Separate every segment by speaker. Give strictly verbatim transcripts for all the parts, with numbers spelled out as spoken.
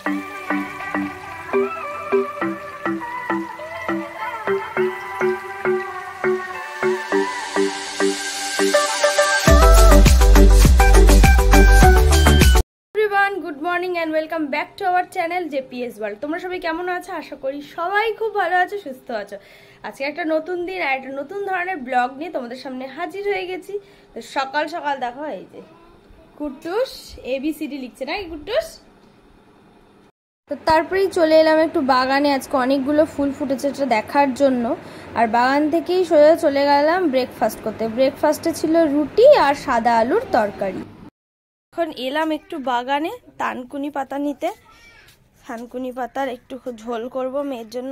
Speaker 1: Good morning and welcome back to our channel JPS world. তোমরা সবাই কেমন আছো? আশা করি সবাই খুব ভালো আছো, সুস্থ আছো। আজকে একটা নতুন দিন আর একটা নতুন ধরনের ব্লগ নিয়ে তোমাদের সামনে হাজির হয়ে গেছি। তো সকাল সকাল দেখো এই যে কুট্টুস এবিসিডি লিখছে না কুট্টুস। তো তারপরেই চলে এলাম একটু বাগানে, আজকে অনেকগুলো ফুল ফুটেছে এটা দেখার জন্য। আর বাগান থেকেই সোজা চলে গেলাম ব্রেকফাস্ট করতে। ব্রেকফাস্টে ছিল রুটি আর সাদা আলুর তরকারি। এখন এলাম একটু বাগানে থানকুনি পাতা নিতে। থানকুনি পাতার একটু ঝোল করব মেয়ের জন্য।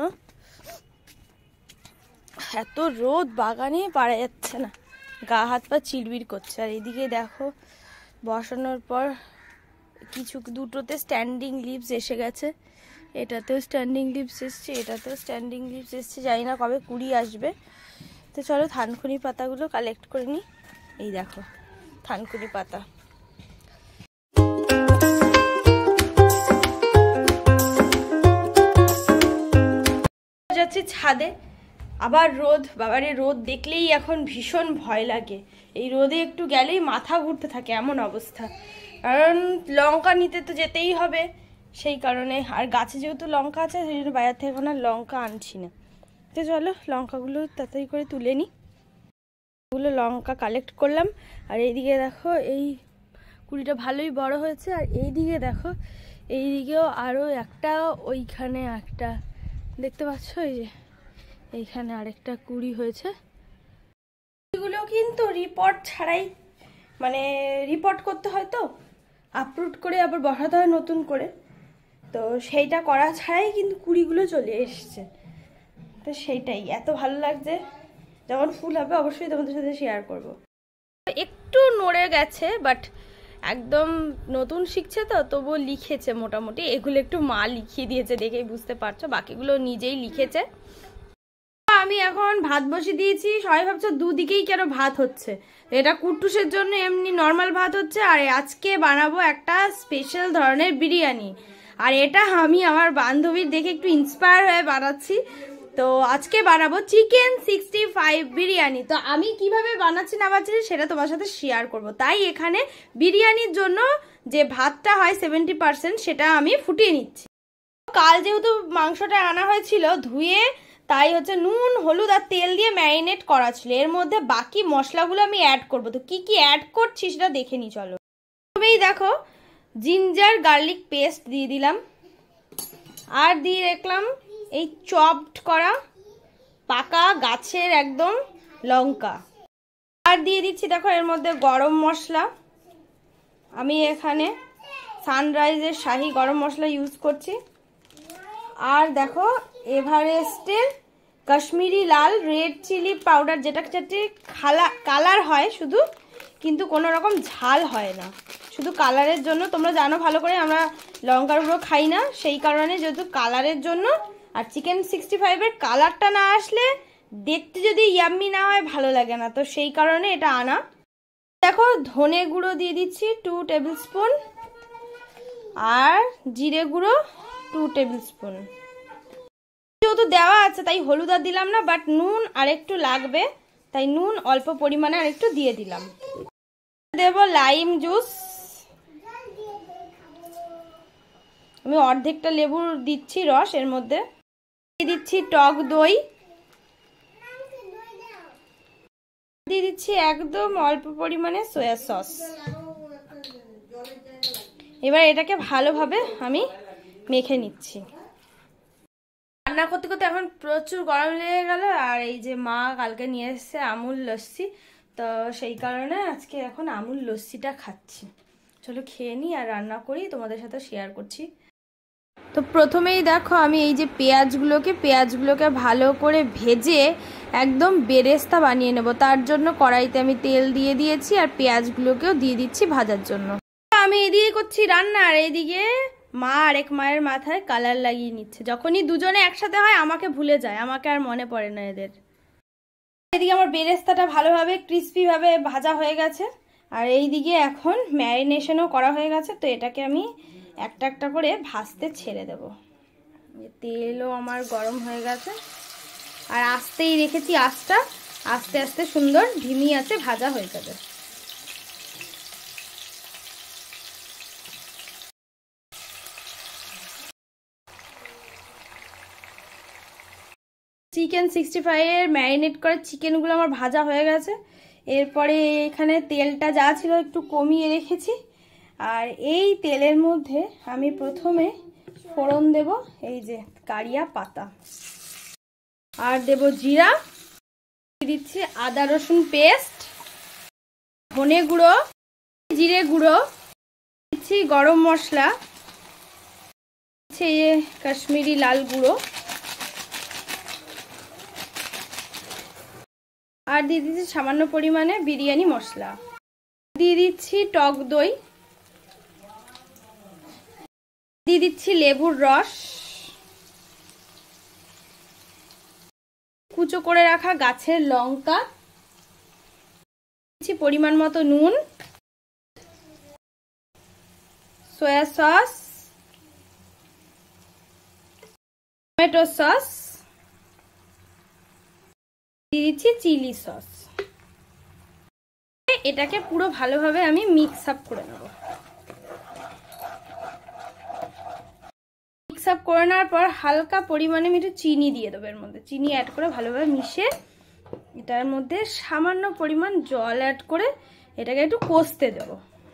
Speaker 1: এত রোদ বাগানে পারা যাচ্ছে না, গা হাত পা চিড়বিড় করছে। আর এদিকে দেখো বসানোর পর কিছু দুটোতে স্ট্যান্ডিং লিভস এসে গেছে, এটাতেও স্ট্যান্ডিং লিভস এসছে, এটাতেও স্ট্যান্ডিং লিভস এসছে। জানি না কবে কুড়ি আসবে। তো চলো থানকুনি পাতাগুলো কালেক্ট করে নিই। এই দেখো থানকুনি পাতা। যাচ্ছি ছাদে, আবার রোদ। বাবারে রোদ দেখলেই এখন ভীষণ ভয় লাগে। এই রোদে একটু গেলেই মাথা ঘুরতে থাকে এমন অবস্থা। কারণ লঙ্কা নিতে তো যেতেই হবে, সেই কারণে। আর গাছে যেহেতু লঙ্কা আছে সেই জন্য বাজার থেকে এখন আর লঙ্কা আনছি না। তো চলো লঙ্কাগুলো তাড়াতাড়ি করে তুলে নিই। ওগুলো লঙ্কা কালেক্ট করলাম। আর এইদিকে দেখো এই কুড়িটা ভালোই বড় হয়েছে। আর এইদিকে দেখো এইদিকেও আরও একটা, ওইখানে একটা দেখতে পাচ্ছ, এই যে এইখানে আরেকটা কুড়ি হয়েছে। এগুলো কিন্তু রিপোর্ট ছাড়াই, মানে রিপোর্ট করতে হয় তো আপলোড করে আবার বসাতে হয় নতুন করে, তো সেইটা করা ছাড়াই কিন্তু কুড়িগুলো চলে এসছে। তো সেইটাই এত ভালো লাগছে। যখন ফুল হবে অবশ্যই তোমাদের সাথে শেয়ার করব। একটু নড়ে গেছে, বাট একদম নতুন শিখছে তো তবুও লিখেছে মোটামুটি। এগুলো একটু মা লিখিয়ে দিয়েছে দেখেই বুঝতে পারছো, বাকিগুলো নিজেই লিখেছে। আমি এখন ভাত বসিয়ে দিয়েছি। সবাই ভাবছো দুদিকেই কেন ভাত হচ্ছে। এটা কুট্টুসের জন্য এমনি নর্মাল ভাত হচ্ছে, আর আজকে বানাবো একটা স্পেশাল ধরনের বিরিয়ানি। আর এটা আমি আমার বান্ধবীর দেখে একটু ইন্সপায়ার হয়ে বানাচ্ছি। তো আজকে বানাবো চিকেন সিক্সটি ফাইভ বিরিয়ানি। তো আমি কিভাবে বানাচ্ছি না বানাচ্ছি সেটা তোমার সাথে শেয়ার করব। তাই এখানে বিরিয়ানির জন্য যে ভাতটা হয় সেভেন্টি পার্সেন্ট সেটা আমি ফুটিয়ে নিচ্ছি। কাল যেহেতু মাংসটা আনা হয়েছিল ধুয়ে, তাই হচ্ছে নুন হলুদ আর তেল দিয়ে ম্যারিনেট করা ছিল। এর মধ্যে বাকি মশলাগুলো আমি অ্যাড করবো। তো কি কি অ্যাড করছি সেটা দেখে নি চলো। প্রথমেই দেখো জিঞ্জার গার্লিক পেস্ট দিয়ে দিলাম, আর দিয়ে রাখলাম এই চপড করা পাকা গাছের একদম লঙ্কা। আর দিয়ে দিচ্ছি দেখো এর মধ্যে গরম মশলা। আমি এখানে সানরাইজের শাহি গরম মশলা ইউজ করছি। আর দেখো এভারেস্টের কাশ্মীরি লাল রেড চিলি পাউডার, যেটা যেটি খালা কালার হয় শুধু, কিন্তু কোনো রকম ঝাল হয় না, শুধু কালারের জন্য। তোমরা জানো ভালো করে আমরা লঙ্কার গুঁড়ো খাই না, সেই কারণে যেহেতু কালারের জন্য। আর চিকেন সিক্সটি ফাইভের কালারটা না আসলে দেখতে যদি ইয়াম্মি না হয় ভালো লাগে না, তো সেই কারণে এটা আনা। দেখো ধনে গুঁড়ো দিয়ে দিচ্ছি টু টেবিল স্পুন, আর জিরে গুঁড়ো টু টেবিল স্পুন। যেহেতু দেওয়া আছে তাই হলুদ আর দিলাম না, বাট নুন আর একটু লাগবে তাই নুন অল্প পরিমাণে আর একটু দিয়ে দিলাম। দেব লাইম জুস, আমি অর্ধেকটা লেবু দিচ্ছি রস এর মধ্যে। দিয়ে দিচ্ছি টক দই, দিয়ে দিচ্ছি একদম অল্প পরিমাণে সয়া সস। এবার এটাকে ভালোভাবে আমি মেখে নিচ্ছি। রান্না করতে করতে এখন প্রচুর গরম লেগে গেল। আর এই যে মা কালকে নিয়ে এসেছে আমুল লস্যি, তো সেই কারণে আজকে এখন আমুল লস্যিটা খাচ্ছি। চলো খেয়ে নিই আর রান্না করি, তোমাদের সাথে শেয়ার করছি। তো প্রথমেই দেখো আমি এই যে পেঁয়াজগুলোকে পেঁয়াজগুলোকে ভালো করে ভেজে একদম বেরেস্তা বানিয়ে নেব। তার জন্য কড়াইতে আমি তেল দিয়ে দিয়েছি আর পেঁয়াজগুলোকেও দিয়ে দিচ্ছি ভাজার জন্য। আমি এদিকে করছি রান্না, আর এইদিকে মা আরেক মায়ের মাথায় কালার লাগিয়ে নিচ্ছে। যখনই দুজনে একসাথে হয় আমাকে ভুলে যায়, আমাকে আর মনে পড়ে না এদের। এদিকে আমার বেরেস্তাটা ভালোভাবে ক্রিস্পি ভাবে ভাজা হয়ে গেছে, আর এইদিকে এখন ম্যারিনেশনও করা হয়ে গেছে। তো এটাকে আমি একটা একটা করে ভাজতে ছেড়ে দেব। তেলও আমার গরম হয়ে গেছে, আর আস্তেই রেখেছি আঁচটা, আস্তে আস্তে সুন্দর ধিমি আছে ভাজা হয়ে যাবে। চিকেন সিক্সটি ফাইভ এর ম্যারিনেট করা চিকেনগুলো আমার ভাজা হয়ে গেছে। এরপরে এখানে তেলটা যা ছিল একটু কমিয়ে রেখেছি, আর এই তেলের মধ্যে আমি প্রথমে ফোড়ন দেব এই যে কারিয়া পাতা, আর দেব জিরা, দিচ্ছি আদা রসুন পেস্ট, ধনে গুঁড়ো, জিরে গুঁড়ো, দিচ্ছি গরম মশলা, দিচ্ছি কাশ্মীরি লাল গুঁড়ো, আর দিয়ে দিচ্ছি সামান্য পরিমাণে বিরিয়ানি মশলা, দিয়ে দিচ্ছি টক দই, দিয়ে দিচ্ছি লেবুর রস, কুচো করে রাখা গাছের লঙ্কা, দিচ্ছি পরিমাণ মতো নুন, সয়া সস, টমেটো সস, দিয়ে দিচ্ছি চিলি সস। এটাকে পুরো ভালোভাবে আমি মিক্স আপ করে নেব। মিক্স আপ করে নেওয়ার পর হালকা পরিমাণে আমি একটু চিনি দিয়ে দেবো এর মধ্যে। চিনি অ্যাড করে ভালোভাবে মিশিয়ে এটার মধ্যে সামান্য পরিমাণ জল অ্যাড করে এটাকে একটু কষতে দেব।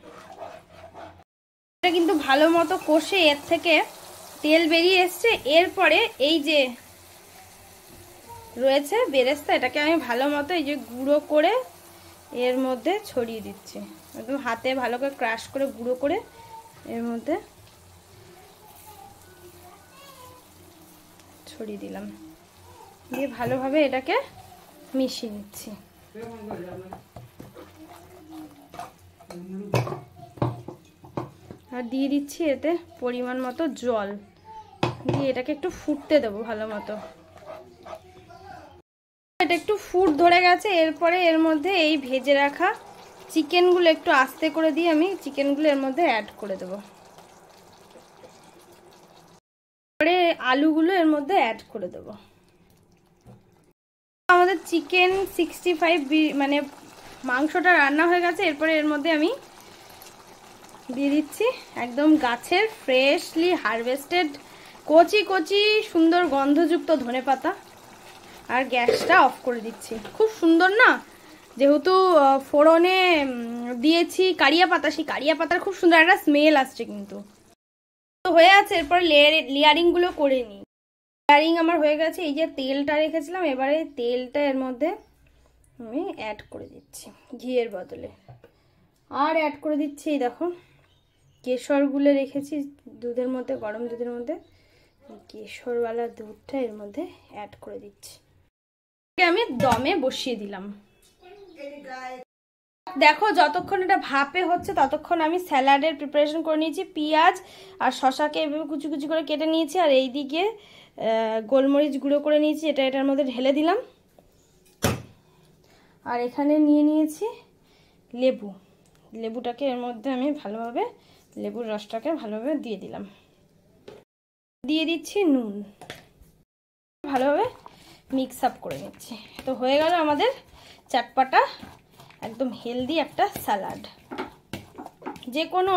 Speaker 1: এটা কিন্তু ভালো মতো কষে এর থেকে তেল বেরিয়ে এসছে। এরপরে এই যে রয়েছে বেরেস্তা, এটাকে আমি ভালো মতো এই যে গুঁড়ো করে এর মধ্যে ছড়িয়ে দিচ্ছি। একদম হাতে ভালো করে ক্রাশ করে গুঁড়ো করে এর মধ্যে ছড়িয়ে দিলাম, দিয়ে ভালোভাবে এটাকে মিশিয়ে নিচ্ছি। আর দিয়ে দিচ্ছি এতে পরিমাণ মতো জল, দিয়ে এটাকে একটু ফুটতে দেবো ভালো মতো। এটা একটু ফুট ধরে গেছে, এরপরে এর মধ্যে এই ভেজে রাখা চিকেনগুলো একটু আস্তে করে দিয়ে আমি চিকেনগুলো এর মধ্যে অ্যাড করে দেবো। পরে আলুগুলো এর মধ্যে অ্যাড করে দেবো। আমাদের চিকেন সিক্সটি ফাইভ মানে মাংসটা রান্না হয়ে গেছে। এরপরে এর মধ্যে আমি দিয়ে দিচ্ছি একদম গাছের ফ্রেশলি হারভেস্টেড কচি কচি সুন্দর গন্ধযুক্ত ধনেপাতা, আর গ্যাসটা অফ করে দিচ্ছি। খুব সুন্দর না, যেহেতু ফোড়নে দিয়েছি কারিয়া পাতা, সেই কারিয়া পাতার খুব সুন্দর একটা স্মেল আসছে কিন্তু। তো হয়ে আছে, এরপরে লেয়ার লেয়ারিং গুলো করে নিই। লেয়ারিং আমার হয়ে গেছে। এই যে তেলটা রেখেছিলাম, এবারে তেলটা এর মধ্যে আমি অ্যাড করে দিচ্ছি ঘিয়ের বদলে। আর অ্যাড করে দিচ্ছি এই দেখো কেশরগুলো রেখেছি দুধের মধ্যে, গরম দুধের মধ্যে কেশরওয়ালা দুধটা এর মধ্যে অ্যাড করে দিচ্ছি। আমি দমে বসিয়ে দিলাম। দেখো যতক্ষণ এটা ভাপে হচ্ছে ততক্ষণ আমি স্যালাডের প্রিপারেশন করে নিয়েছি। পেঁয়াজ আর শশাকে এভাবে কুচি কুচি করে কেটে নিয়েছি, আর এইদিকে গোলমরিচ গুঁড়ো করে নিয়েছি, এটা এটার মধ্যে ঢেলে দিলাম। আর এখানে নিয়ে নিয়েছি লেবু, লেবুটাকে এর মধ্যে আমি ভালোভাবে লেবুর রসটাকে ভালোভাবে দিয়ে দিলাম। দিয়ে দিচ্ছি নুন, ভালোভাবে মিক্স আপ করে নিচ্ছি। তো হয়ে গেল আমাদের চটপটা একদম হেলদি একটা স্যালাড। যে কোনো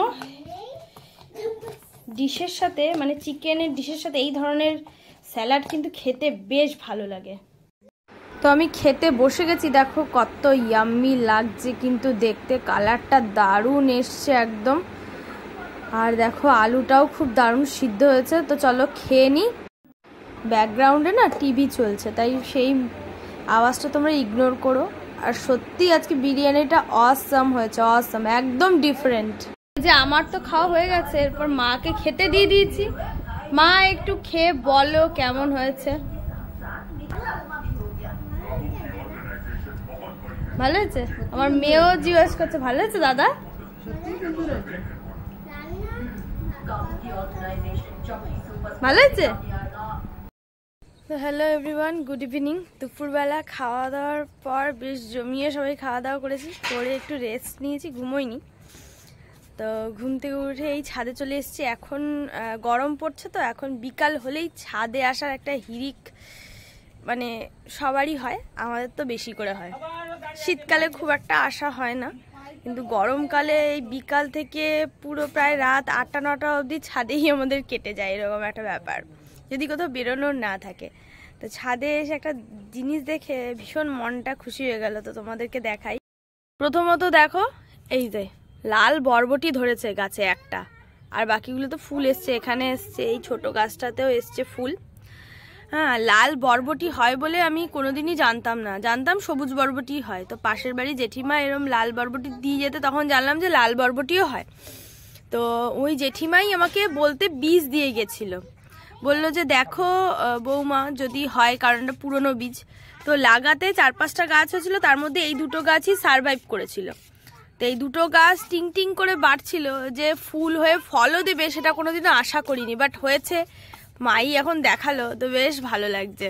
Speaker 1: ডিশের সাথে মানে চিকেনের ডিশের সাথে এই ধরনের স্যালাড কিন্তু খেতে বেশ ভালো লাগে। তো আমি খেতে বসে গেছি, দেখো কত ইয়াম্মি লাগছে কিন্তু দেখতে, কালারটা দারুণ এসছে একদম। আর দেখো আলুটাও খুব দারুণ সিদ্ধ হয়েছে। তো চলো খেয়ে নিই। ব্যাকগ্রাউন্ডে না টিভি চলছে, তাই সেই আওয়াজটা তোমরা ইগনোর করো। আর সত্যি আজকে বিরিয়ানিটা অসাম হয়েছে, অসাম, একদম ডিফারেন্ট। যে আমার তো খাওয়া হয়ে গেছে, এরপর মাকে খেতে দিয়ে দিয়েছি। মা একটু খেয়ে বলো কেমন হয়েছে। ভালো হয়েছে? আমার মেয়েও জিজ্ঞেস করছে ভালো হয়েছে দাদা। ভালো হয়েছে? তো হ্যালো এভরিওয়ান, গুড ইভিনিং। দুপুরবেলা খাওয়া দাওয়ার পর বেশ জমিয়ে সবাই খাওয়া দাওয়া করেছি, করে একটু রেস্ট নিয়েছি, ঘুমোইনি। তো ঘুম থেকে উঠে এই ছাদে চলে এসেছি। এখন গরম পড়ছে, তো এখন বিকাল হলেই ছাদে আসার একটা হিড়িক মানে সবারই হয়, আমাদের তো বেশি করে হয়। শীতকালে খুব একটা আসা হয় না, কিন্তু গরমকালে এই বিকাল থেকে পুরো প্রায় রাত আটটা নটা অবধি ছাদেই আমাদের কেটে যায়, এরকম একটা ব্যাপার, যদি কোথাও বেরোনোর না থাকে। তো ছাদে এসে একটা জিনিস দেখে ভীষণ মনটা খুশি হয়ে গেল, তো তোমাদেরকে দেখাই। প্রথমত দেখো, এই যে লাল বরবটি ধরেছে গাছে একটা, আর বাকিগুলো তো ফুল এসছে, এখানে এসছে, এই ছোট গাছটাতেও এসছে ফুল। হ্যাঁ, লাল বরবটি হয় বলে আমি কোনোদিনই জানতাম না, জানতাম সবুজ বরবটি হয়। তো পাশের বাড়ি জেঠিমা এরম লাল বরবটি দিয়ে যেতে, তখন জানলাম যে লাল বরবটিও হয়। তো ওই জেঠিমাই আমাকে বলতে বীজ দিয়ে গেছিল, বললো যে দেখো বৌমা যদি হয়, কারণটা পুরনো বীজ। তো লাগাতে চার পাঁচটা গাছ হয়েছিল, তার মধ্যে এই দুটো গাছই সারভাইভ করেছিল। তো এই দুটো গাছ টিং টিং করে বাড়ছিল, যে ফুল হয়ে ফলও দেবে সেটা কোনোদিনও আশা করিনি, বাট হয়েছে। মাই এখন দেখালো, তো বেশ ভালো লাগছে।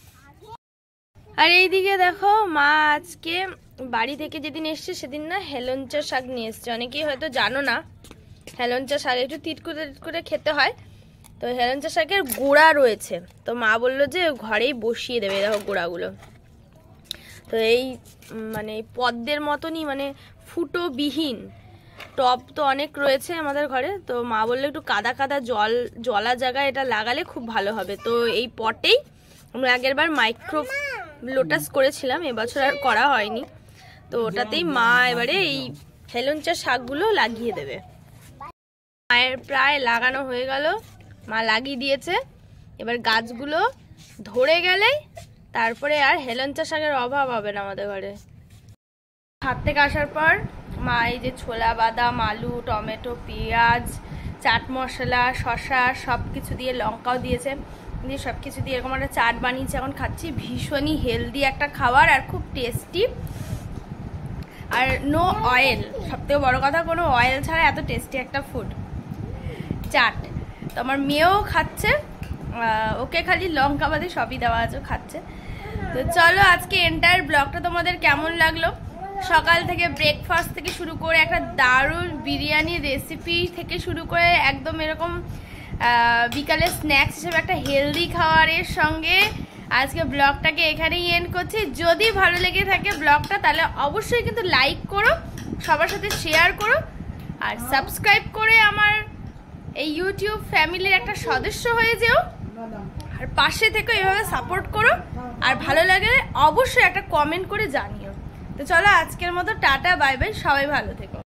Speaker 1: আর এইদিকে দেখো, মা আজকে বাড়ি থেকে যেদিন এসছে সেদিন না হেলঞ্চা শাক নিয়ে এসছে। অনেকেই হয়তো জানো না, হেলঞ্চা শাক একটু তিত করে করে খেতে হয়। তো হেলঞ্চা শাকের গোড়া রয়েছে, তো মা বললো যে ঘরেই বসিয়ে দেবে। দেখো গোড়াগুলো তো এই মানে পদ্মের মতনই, মানে ফুটোবিহীন টব তো অনেক রয়েছে আমাদের ঘরে। তো মা বললো একটু কাদা কাদা জল জলা জায়গায় এটা লাগালে খুব ভালো হবে। তো এই পটেই আমরা আগের বার মাইক্রো লোটাস করেছিলাম, এবছর আর করা হয়নি। তো ওটাতেই মা এবারে এই হেলঞ্চা শাকগুলো লাগিয়ে দেবে। মায়ের প্রায় লাগানো হয়ে গেল, মা লাগিয়ে দিয়েছে। এবার গাছগুলো ধরে গেলে তারপরে আর হেলঞ্চা শাকের অভাব হবে না আমাদের ঘরে। ছাদ থেকে আসার পর মা এই যে ছোলা বাদাম, আলু, টমেটো, পেঁয়াজ, চাট মশলা, শসা সব কিছু দিয়ে, লঙ্কাও দিয়েছে, দিয়ে সব কিছু দিয়ে এরকম একটা চাট বানিয়েছে। এখন খাচ্ছি, ভীষণই হেলদি একটা খাবার আর খুব টেস্টি, আর নো অয়েল। সব থেকে বড়ো কথা, কোনো অয়েল ছাড়া এত টেস্টি একটা ফুড চাট। তো আমার মেয়েও খাচ্ছে, ওকে খালি লঙ্কা বাদে সবই দেওয়া আছে, খাচ্ছে। তো চলো আজকে এন্টায়ার ব্লগটা তোমাদের কেমন লাগলো, সকাল থেকে ব্রেকফাস্ট থেকে শুরু করে একটা দারুণ বিরিয়ানি রেসিপি থেকে শুরু করে একদম এরকম বিকালে স্ন্যাক্স হিসেবে একটা হেলদি খাবারের সঙ্গে আজকে ব্লগটাকে এখানেই এন্ড করছি। যদি ভালো লেগে থাকে ব্লগটা, তাহলে অবশ্যই কিন্তু লাইক করো, সবার সাথে শেয়ার করো, আর সাবস্ক্রাইব করে আমার এই ইউটিউব ফ্যামিলির একটা সদস্য হয়ে যেও, আর পাশে থেকে এভাবে সাপোর্ট করো। আর ভালো লাগলে অবশ্যই একটা কমেন্ট করে জানিও। তো চলো আজকের মতো টাটা, বাই বাই, সবাই ভালো।